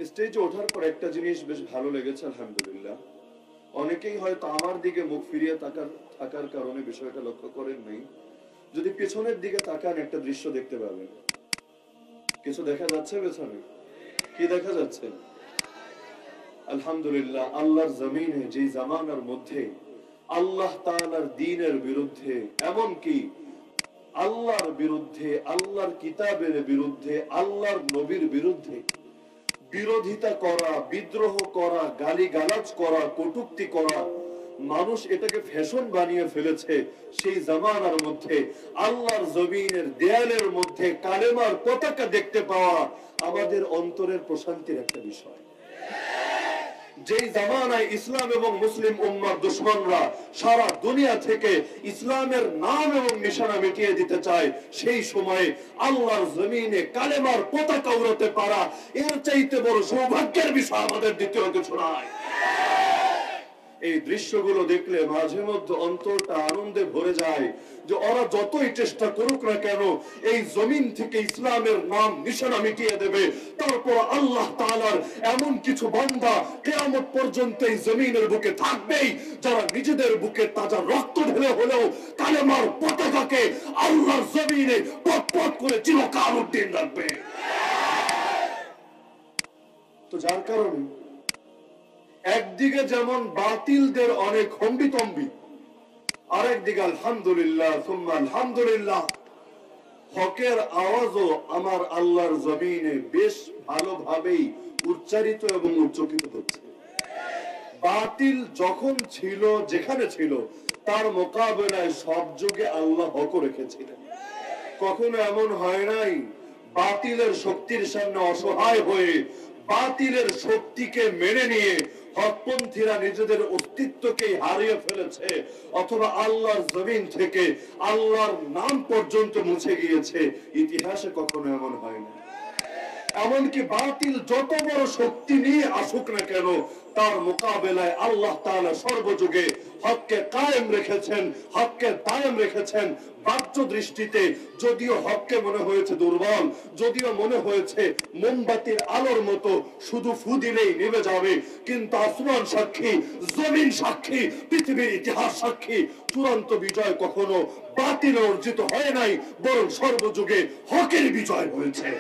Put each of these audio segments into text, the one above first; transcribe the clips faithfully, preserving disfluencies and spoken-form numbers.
স্টেজে ওঠার পর একটা জিনিস বেশ ভালো লেগেছে, আলহামদুলিল্লাহ। অনেকেই হয়তো আমার দিকে মুখ ফিরিয়ে তাকার থাকার কারণে বিষয়টা লক্ষ্য করেন নাই। যদি পেছনের দিকে তাকান একটা দৃশ্য দেখতে পাবেন। কিছু দেখা যাচ্ছে পেছনে? কি দেখা যাচ্ছে? আলহামদুলিল্লাহ, আল্লাহর জমিনে যে জামানার মধ্যে আল্লাহ তাআলার দ্বীনের বিরুদ্ধে, এমন কি আল্লাহর বিরুদ্ধে, আল্লাহর কিতাবের বিরুদ্ধে, আল্লাহর নবীর বিরুদ্ধে বিরোধিতা করা, বিদ্রোহ করা, গালিগালাজ করা, কটূক্তি করা, মানুষ এটাকে ফ্যাশন বানিয়ে ফেলেছে। সেই জামানার মধ্যে আল্লাহর জমিনের দেয়ালের মধ্যে কালেমার পতাকা দেখতে পাওয়া আমাদের অন্তরের প্রশান্তির একটা বিষয়। যেই জামানায় ইসলাম এবং মুসলিম উম্মার দুশমনরা সারা দুনিয়া থেকে ইসলামের নাম এবং নিশানা মিটিয়ে দিতে চায়, সেই সময়ে আল্লাহর জমিনে কালেমার পতাকা উড়াতে পারা এর চাইতে বড় সৌভাগ্যের বিষয় আমাদের দ্বিতীয় কিছু নাই। এই দৃশ্যগুলো দেখলে মাঝে মধ্যে অন্তরটা আনন্দে ভরে যায় যে ওরা যতই চেষ্টা করুক না কেন এই জমিন থেকে ইসলামের নাম নিশানা মিটিয়ে দেবে। তারপর আল্লাহ তাআলার এমন কিছু বান্দা কিয়ামত পর্যন্ত এই জমিনের বুকে থাকবেই যারা নিজেদের বুকে তাজা রক্ত ঢেলে হলেও কালেমার পতাকাকে আল্লাহর জমিনে পথ করে চিরকাল উড্ডীন রাখবে। তো যার কারণে একদিকে যেমন বাতিলদের অনেক হম্বিতম্বি, আরেকদিকে আলহামদুলিল্লাহ সুম্মা আলহামদুলিল্লাহ হকের আওয়াজও আমার আল্লাহর জমিনে বেশ ভালোভাবেই উচ্চারিত এবং উচ্চকিত হচ্ছে। বাতিল যখন ছিল, যেখানে ছিল, তার মোকাবেলায় সব যুগে আল্লাহ হক রেখেছিলেন। কখনো এমন হয় নাই বাতিলের শক্তির সামনে অসহায় হয়ে বাতিলের শক্তিকে মেনে নিয়ে হকপন্থীরা নিজেদের অস্তিত্বকে হারিয়ে ফেলেছে, অথবা আল্লাহর জমিন থেকে আল্লাহর নাম পর্যন্ত মুছে গিয়েছে। ইতিহাসে কখনো এমন হয় না। এমনকি বাতিল যত বড় শক্তি নিয়ে আসুক না কেন, তার মোকাবেলায় আল্লাহ তাআলা সর্বযুগে হককে কায়েম রেখেছেন, হককে দায়েম রেখেছেন। বাহ্য দৃষ্টিতে যদিও হককে মনে হয়েছে দুর্বল, যদিও মনে হয়েছে মোমবাতির আলোর মতো শুধু ফু দিলেই নেমে যাবে, কিন্তু আসমান সাক্ষী, জমিন সাক্ষী, পৃথিবীর ইতিহাস সাক্ষী, চূড়ান্ত বিজয় কখনো বাতিল অর্জিত হয় নাই, বরং সর্বযুগে হকের বিজয় হয়েছে।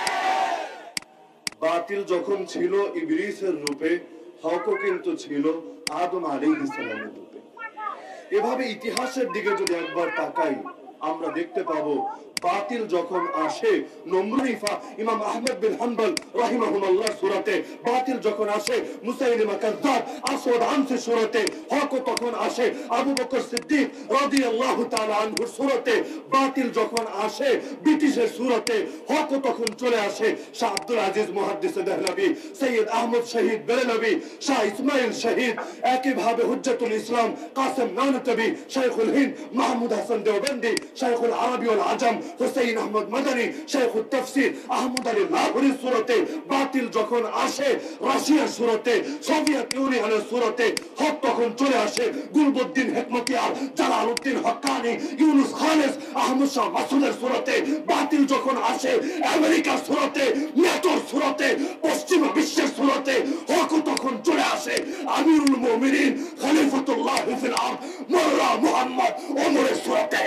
বাতিল যখন ছিল ইবলিসের রূপে, হকও কিন্তু ছিল আদম আলাইহিস সালামের রূপে। এভাবে ইতিহাসের দিকে যদি একবার তাকাই, আমরা দেখতে পাবো বাতিল যখন আসে নমরুনিফা ইমাম আহমদ বিন হাম্বল রাহিমাহুল্লাহ সূরাতে, বাতিল যখন আসে মুসাইলিমা কাযযাব আসওয়াদ আনসি সূরাতে, হক তখন আসে আবু বকর সিদ্দিক রাদিয়াল্লাহু তাআলা আনহুর সূরাতে, বাতিল যখন আসে ব্রিটিশের সূরাতে, হক তখন চলে আসে শাহ আব্দুল আজিজ মুহাদ্দিস দেহলভী, সৈয়দ আহমদ শহীদ বেরেলভী, শাহ ইসমাইল শহীদ, একইভাবে হুজ্জাতুল ইসলাম কাসেম নানতবী, শাইখুল হিন্দ মাহমুদ হাসান দেওবন্দি, শাইখুল আরবি ওয়াল আজম হুসাইন আহমদ মাদানী, শাইখুত তাফসীর আহমদ আলী লাহোরীর সূরাতে, বাতিল যখন আসে রাশিয়ার সূরাতে, সোভিয়েত ইউনিয়নের সূরাতে, হক তখন চলে আসে গুলবুদ্দিন হেকমতিয়ার, জালালউদ্দিন হক্কানি, ইউনুস খালেস, আহমদ শাহ মাসুদের সূরাতে, বাতিল যখন আসে আমেরিকার সূরাতে, নেটোর সূরাতে, পশ্চিমা বিশ্বের সূরাতে, হক তখন চলে আসে আমিরুল মুমিনিন খলিফাতুল্লাহ ফিল আরদ মোল্লা মুহাম্মদ ওমরের সূরাতে।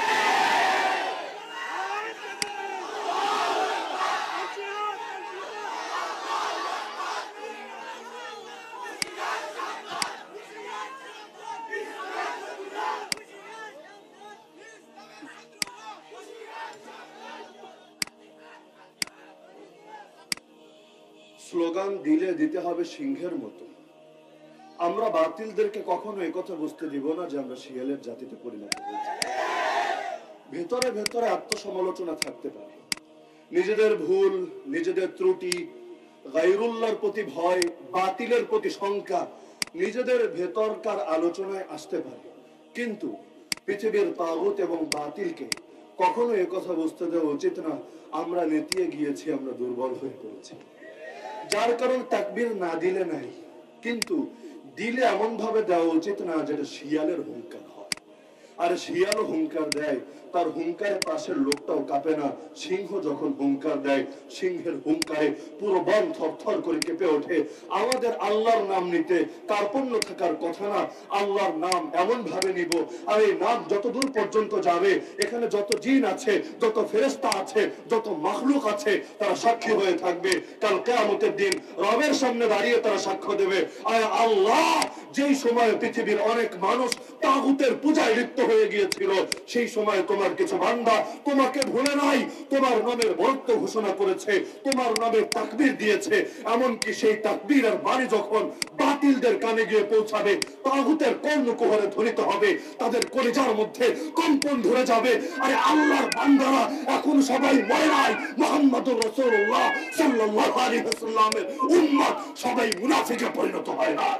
স্লোগান দিলে দিতে হবে সিংহের মতো। আমরা বাতিলদেরকে কখনো একথা বুঝতে দিব না যে আমরা শিয়ালের জাতিতে পরিণত হয়েছি। ভেতরে ভেতরে আত্মসমালোচনা থাকতে পারে, নিজেদের ভুল, নিজেদের ত্রুটি, গায়রুল্লাহর প্রতি ভয়, বাতিলের প্রতি শঙ্কা নিজেদের ভেতরকার আলোচনায় আসতে পারে, কিন্তু পৃথিবীর তাগুত এবং বাতিলকে কখনো একথা বুঝতে দেওয়া উচিত না আমরা নেতিয়ে গিয়েছি, আমরা দুর্বল হয়ে পড়েছি। যার কারণ তাকবীর না দিলে নাই, কিন্তু দিলে এমন ভাবে দেওয়া উচিত না যেটা শিয়ালের হুঙ্কার হয়। আর শিয়ালও হুঙ্কার দেয়, তার হুঙ্কারে পাশের লোকটাও কাঁপে না। সিংহ যখন হুঙ্কার দেয়, সিংহের হুঙ্কারে পুরো বন থরথর করে কেঁপে ওঠে। আমাদের আল্লাহর নাম নিতে কার্পণ্য থাকার কথা না। আল্লাহর নাম এমন ভাবে নিব, আর এই নাম যতদূর পর্যন্ত যাবে, এখানে যত জিন আছে, যত ফেরেশতা আছে, যত মাখলুক আছে, তারা সাক্ষী হয়ে থাকবে। কাল কিয়ামতের দিন রবের সামনে দাঁড়িয়ে তারা সাক্ষ্য দেবে, আয় আল্লাহ, যেই সময় পৃথিবীর অনেক মানুষ তাগুতের পূজায় লিপ্ত হয়ে গিয়েছিল, সেই সময় তোমার কিছু বান্দা তোমাকে ভুলে নাই, তোমার নামের বরত্ব ঘোষণা করেছে, তোমার নামে তাকবীর দিয়েছে। এমনকি সেই তাকবীর আর বাণী যখন বাতিলদের কানে গিয়ে পৌঁছাবে, তাগুতের কর্ণকুহরে ধ্বনিত হবে, তাদের কলিজার মধ্যে কম্পন ধরে যাবে। আরে আল্লাহর বান্দারা এখন সবাই মরে নাই, মুহাম্মদুর রাসূলুল্লাহ সাল্লাল্লাহু আলাইহি ওয়াসাল্লামের উম্মত সবাই মুনাফিকে পরিণত হয় না।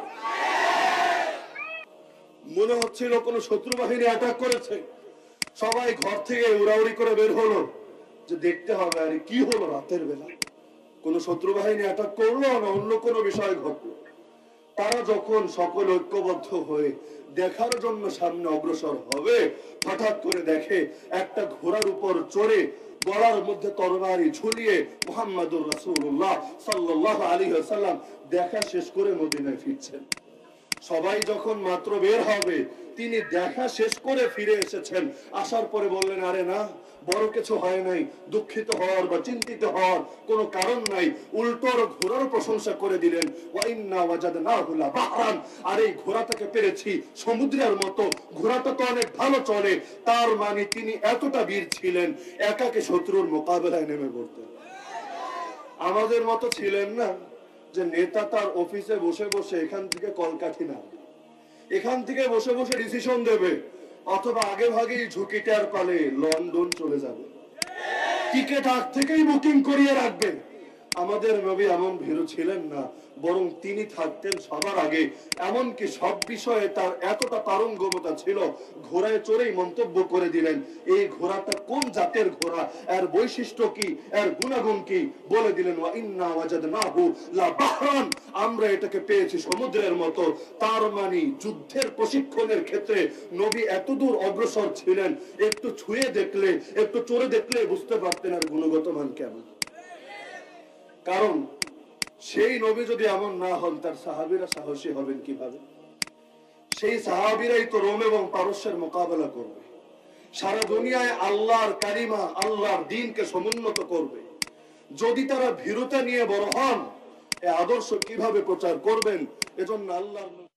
মনে হচ্ছিল কোন শত্রু বাহিনী অ্যাটাক করেছে, সবাই ঘর থেকে উড়াউড়ি করে বের হলো যে দেখতে হবে আরে কি হলো রাতের বেলা, কোন শত্রু বাহিনী অ্যাটাক করলো না অন্য কোনো বিষয় ঘটলো। তারা যখন সকল ঐক্যবদ্ধ হয়ে দেখার জন্য সামনে অগ্রসর হবে, হঠাৎ করে দেখে একটা ঘোড়ার উপর চড়ে গলার মধ্যে তরবারি ঝুলিয়ে মুহাম্মদুর রাসূলুল্লাহ সাল্লাল্লাহু আলাইহি ওয়াসাল্লাম দেখা শেষ করে মদিনায় ফিরছেন। সবাই যখন মাত্র বের হবে, তিনি দেখা শেষ করে ফিরে এসেছেন। আসার পরে বললেন, আরে না, বড় কিছু হয় নাই, দুঃখিত হওয়ার বা চিন্তিত হওয়ার কোনো কারণ নাই। উল্টোর ঘোড়ার প্রশংসা করে দিলেন, ওয়া ইন্না ওয়াজাদনাহু লাবাহরান, আর এই ঘোড়াটাকে পেরেছি সমুদ্রের মতো, ঘোড়াটা তো অনেক ভালো চলে। তার মানে তিনি এতটা বীর ছিলেন, একাকে শত্রুর মোকাবেলায় নেমে পড়তেন। আমাদের মতো ছিলেন না যে নেতা তার অফিসে বসে বসে এখান থেকে কলকাঠি না, এখান থেকে বসে বসে ডিসিশন দেবে, অথবা আগে ভাগেই ঝুঁকিটার পালে লন্ডন চলে যাবে, টিকিট আগ থেকেই বুকিং করিয়ে রাখবেন। আমাদের নবী এমন ভীরু ছিলেন না, বরং তিনি থাকতেন সবার আগে। এমনকি সব বিষয়ে তার এতটা পারঙ্গমতা ছিল, ঘোড়ায় চড়েই মন্তব্য করে দিলেন এই ঘোড়াটা কোন জাতের ঘোড়া, এর বৈশিষ্ট্য কি, এর গুণাগুণ কি, বলে দিলেন, ওয়া ইন্না ওয়াজাদনাহু লাবাহরান, আমরা এটাকে পেয়েছি সমুদ্রের মতো। তার মানে যুদ্ধের প্রশিক্ষণের ক্ষেত্রে নবী এতদূর অগ্রসর ছিলেন, একটু ছুঁয়ে দেখলে, একটু চড়ে দেখলে বুঝতে পারতেন আর গুণগত মান কেমন। কারণ সেই নবী যদি এমন না হন, তার সাহাবীরা সাহসী হবেন কিভাবে? সেই সাহাবীরাই তো রোম এবং পারস্যের মোকাবেলা করবে, সারা দুনিয়ায় আল্লাহর কালিমা, আল্লাহর দ্বীনকে সমুন্নত করবে। যদি তারা ভীরুতা নিয়ে বড় হন, এই আদর্শ কিভাবে প্রচার করবেন? এজন্য আল্লাহর